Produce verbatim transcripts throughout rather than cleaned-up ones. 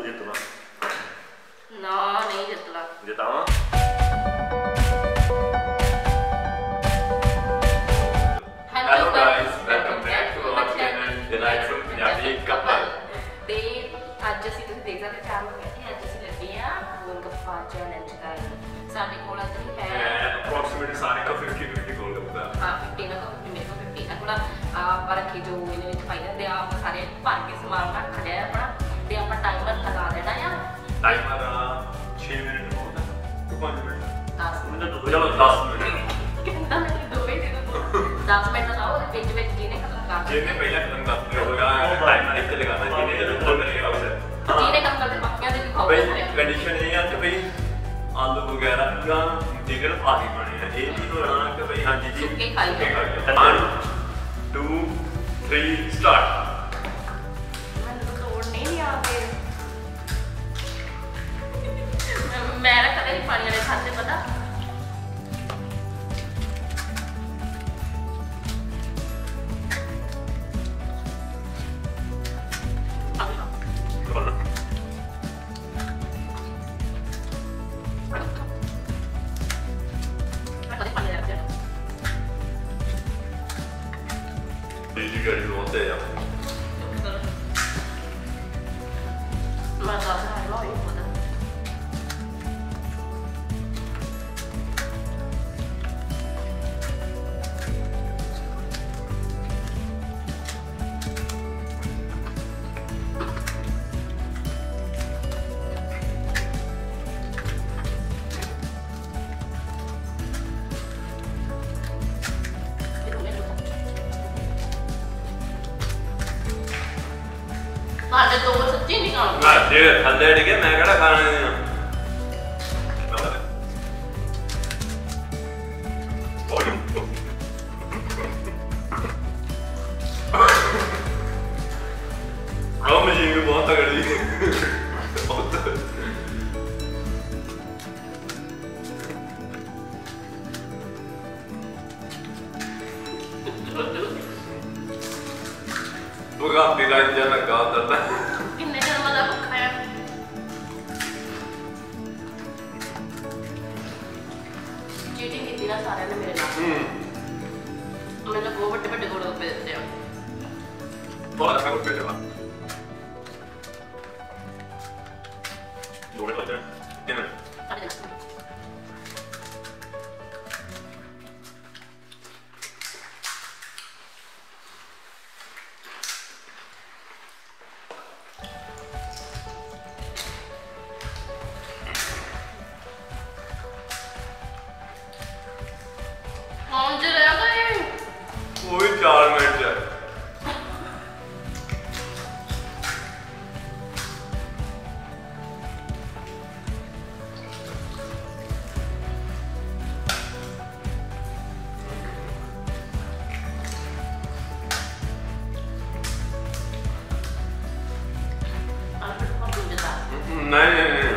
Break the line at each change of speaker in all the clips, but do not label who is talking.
जितना
ना नहीं जितना
जितावा hello guys welcome back to our channel delightful Punjabi couple
ਤੇ ਅੱਜ ਅਸੀਂ ਤੁਸੀਂ ਦੇਖ ਸਕਦੇ ਚਾਰ ਲੋਕ ਬੈਠੇ ਅੱਜ ਅਸੀਂ ਲੱਗੇ ਆ ਗੋਲਗੱਪਾ ਚੈਲੰਜ ਕਰਨ ਸਾਡੇ ਕੋਲ ਅੱਜ ਹੈ
ਅਪਰੋਕਸੀਮੇਟਲੀ ਸਾਰੇ ਕੋ पचास पचास ਗੋਲਗੱਪਾ
ਹਾਂ पचास ਨਾ ਕੋ ਮੇਰੇ ਕੋ पचास ਨਾ ਕੋਲ ਆਪਾਂ ਰੱਖੀ ਜੋ ਇਹਦੇ ਵਿੱਚ ਪਾਈ ਜਾਂਦੇ ਆ ਆਪਾਂ ਸਾਰੇ ਭਰ ਕੇ ਸਮਾਨ ਰੱਖ ਲਿਆ ਆਪਣਾ ਤੇ ਆਪਾਂ ਟਾਈਮਰ ਲਗਾ ਦੇਣਾ ਆ
ਟਾਈਮਰ छह ਮਿੰਟ ਹੋਣਾ ਕਿ पाँच ਮਿੰਟ
दस
ਮਿੰਟ ਚਲੋ दस ਮਿੰਟ
ਕਿੰਨਾ ਮਿੰਟ ਦੋ ਮਿੰਟ दस मिनट लगाओ ਤੇ ਵਿੱਚ ਵਿੱਚ ਜਿਹਨੇ ਖਤਮ ਕਰ
ਜਿਹਨੇ ਪਹਿਲਾਂ ਖਤਮ ਕਰ ਹੋਗਾ ਟਾਈਮਰ ਇੱਥੇ ਲਗਾਣਾ ਜਿਹਨੇ ਜਦੋਂ ਖਤਮ ਕਰੇਗਾ ਉਸੇ
ਜਿਹਨੇ ਖਤਮ ਕਰਦੇ ਪੱਕਿਆਂ ਦੇ ਵੀ ਖਾਓ
ਬਈ ਕੰਡੀਸ਼ਨ ਇਹ ਆ ਕਿ ਬਈ ਆਲੂ ਵਗੈਰਾ ਜਾਂ ਜਿਗਰ ਭਾਰੀ ਬਣੇ ਆ ਇਹ ਵੀ ਹੋਣਾ ਕਿ ਬਈ ਹਾਂਜੀ ਜੀ
ਸੁੱਕੇ ਖਾਈ ਜਾਓ
one two three start
ਮੈਨੂੰ ਤਾਂ ਤੋੜ ਨਹੀਂ ਆਉਂਦੇ ਮੈਂ ਨਾ ਕਦੇ ਨਹੀਂ ਪਾਣੀ ਵਾਲੇ ਖਾਦੇ ਪਤਾ
Did you get it all day?
ਮੈਂ ਤਾਂ ਨਹੀਂ ਲਾਈ ਪਤਾ ਸਾਡੇ ਦੋ ਸੱਚੀ ਨਹੀਂ ਖਾਣੇ
ਮੈਂ ਜੇ ਥੱਲੇ ਡਿੱਗੇ ਮੈਂ ਕਿਹੜਾ ਖਾਣੇ ਆ ਆਹ ਮਸ਼ੀਨ ਵੀ ਬਹੁਤ ਤਗੜੀ ਬਹੁਤ Golgappa ਦਾ ਇੰਜਨ ਲੱਗਾ ਉਧਰ ਤਾਂ
ਕਿੰਨੇ ਜਨਮਾਂ ਦਾ ਭੁੱਖਾ ਆ ਚੀਟਿੰਗ ਕੀਤੀ ਨਾ ਸਾਰਿਆਂ ਨੇ ਮੇਰੇ ਨਾਲ
ਹੂੰ
ਮੈਨੂੰ ਬਹੁਤ ਵੱਡੇ ਵੱਡੇ ਗੋਲਗੱਪੇ ਦਿੱਤੇ ਆ
ਬਹੁਤ ਅੱਛਾ ਗੋਲਗੱਪੇ ਜਵਾ ਦੋੜੇ ਲੱਗੇ ਕਿੰਨੇ
ਸਾਡੇ ਨਾਲ ਪਹੁੰਚ ਰਿਹਾ ਗਏ
ਕੋਈ चार मिनट है नहीं नहीं नहीं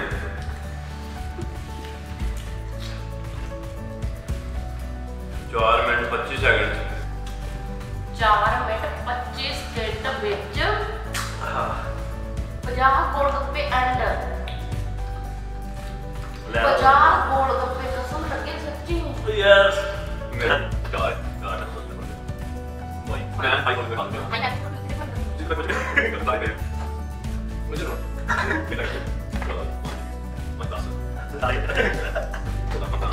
चार मिनट पच्चीस सेकंड
चार मिनट पच्चीस सेकंड विच पचास गोलगप्पे एंड पचास गोलगप्पे कसम लगे सच्ची
यस मैं गॉड गॉड भाई मैं हाई गोल पे खाते हूं जितना कुछ बाय बाय मुझे ना कितना मत दास दाई तो पता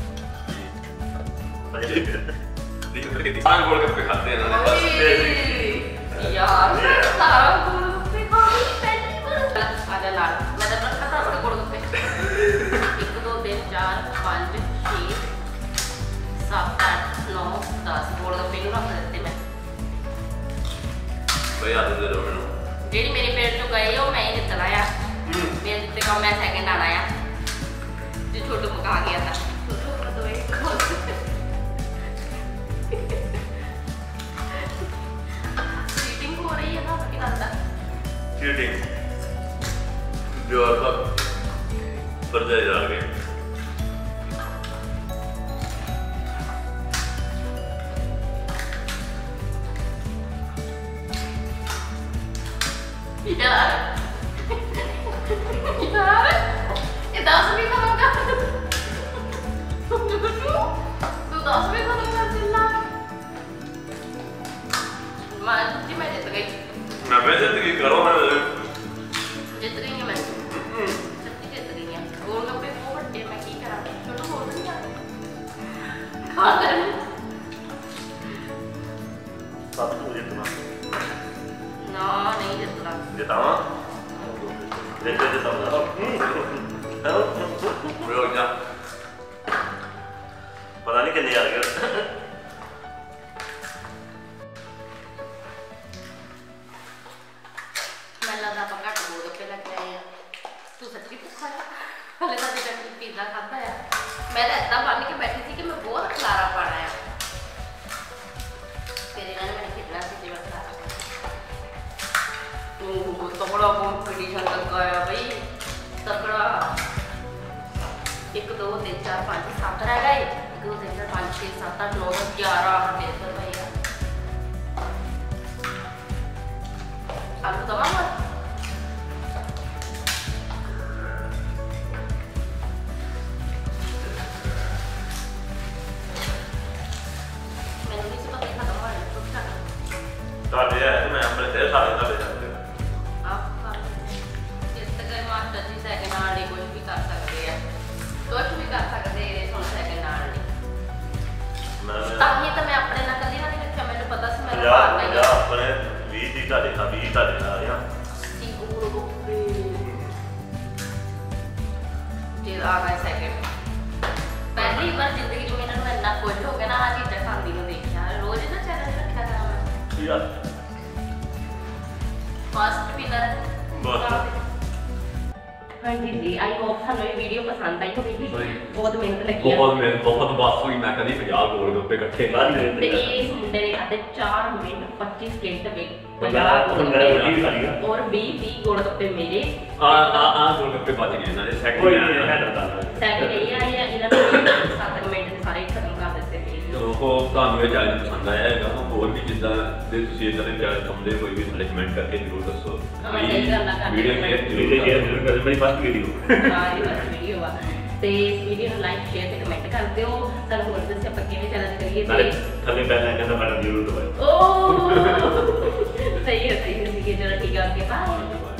सारा गोलगप्पे खाते हैं ना बस
यार सारा गोलगप्पे खाने पहली बार आजा लाल मैं तो पता था उसके गोलगप्पे एक दो तीन चार पाँच छः सात आठ नौ दस गोलगप्पे नहीं रख देते मैं
भाई आते दे रहो मैंने
जेडी मेरे पेट चो गए हो मैं ही जितना आया मेरे जितने का मैं सेकंड आना आया जो छोटू मुका गया था चीटिंग हो रही है ना क्या लगता
चीटिंग जो आपका पर्दा जा गए
यार दस भी खत्म कर तू दस भी खत्म कर देना मैं जी मैं जीत गई
मैं मैं जीत गई करो मैं
जीत गई मैं सच्ची जीत गई है गोलगप्पे वो बड़े मैं की करा छोटू हो नहीं आ खा ले
सब तो जितना
ना नहीं जितना
जितावा देखते जितावा रोक जा पता नहीं कितने आ गए
मैं लगा पंगा तो गोलगप्पे लग गए हैं तू सच्ची भूखा है हले तो अभी तक पिज़्ज़ा खाता है मैं तो इतना बन के बैठी थी कि मैं बहुत खलारा पाना है फिर इन्होंने मैंने कितना सी जीवन खलारा ओह तगड़ा कंपटीशन लगा है भाई तगड़ा एक दो तीन चार पाँच सात रह गए एक दो तीन चार पाँच छः सात आठ नौ दस ग्यारह डेढ़ सौ भैया आलू तमाम मैंने नहीं पता खत्म हुआ है कुछ खत्म
ताले है मैं अपने से सारे ताले जानते हैं
आप जिस तक मास्टर जी सेकंड आने कुछ भी कर सकते हैं कुछ भी कर सकते हैं सुन सेकंड आने ताकि तो मैं अपने ना कदी ना नहीं रखा मैंने पता से मेरा पार नहीं
या अपने बीस ही ताले का बीस ताले का या
सी गोलगप्पे जे आ गए सेकंड पहली बार जिंदगी में मैंने इतना खुश हो गया ना आज चीज़ खांदी को देखा रोज ना चैलेंज रखा था मैं
यार
फर्स्ट विनर
बस
हाँ जी जी आई होप थानू ये वीडियो पसंद आई होगी बहुत मेहनत लगी है
बहुत मेहनत बहुत बस हुई मैं कभी पंजाब गोलगप्पे इकट्ठे नहीं
ते इस मुंडे ने खाते चार मिनट पच्चीस सेकंड में
पंजाब गोलगप्पे
और बीस तीस गोलगप्पे मेरे
आ आ आ गोलगप्पे बच गए ना सेकंड में है डरता
सेकंड ये आई है इन्होंने सात मिनट सारे खत्म कर ਦਿੱਤੇ
तो होप ਤੁਹਾਨੂੰ ਇਹ ਚੈलेंज ਪਸੰਦ ਆਇਆ ਹੈਗਾ ਹੋਰ ਵੀ ਜਿੱਦਾਂ ਦੇ ਤੁਸੀਂ ਇਸ ਤਰ੍ਹਾਂ ਚੈलेंज ਸਮਝਦੇ ਕੋਈ ਵੀ ਥੱਲੇ ਕਮੈਂਟ ਕਰਕੇ ਜ਼ਰੂਰ ਦੱਸੋ ਵੀਡੀਓ ਸ਼ੇਅਰ ਜ਼ਰੂਰ ਕਰੋ ਮੇਰੀ ਫਸਟ ਵੀਡੀਓ
ਹਾਂ ਇਹ ਫਸਟ ਵੀਡੀਓ ਆ ਤੇ ਇਸ ਵੀਡੀਓ ਨੂੰ ਲਾਈਕ ਸ਼ੇਅਰ ਤੇ ਕਮੈਂਟ ਕਰ ਦਿਓ ਸਾਨੂੰ ਹੋਰ ਦੱਸਿਓ ਆਪਾਂ ਕਿਵੇਂ ਚੈਲੰਜ ਕਰੀਏ ਤੇ
ਥੱਲੇ ਪਹਿਲਾਂ ਕਹਿੰਦਾ ਬਟਨ ਜ਼ਰੂਰ ਦਬਾਓ
ਓ ਸਹੀ ਹੈ ਸਹੀ ਹੈ ਚਲੋ ਠੀਕ ਹੈ ਓਕੇ ਬਾਏ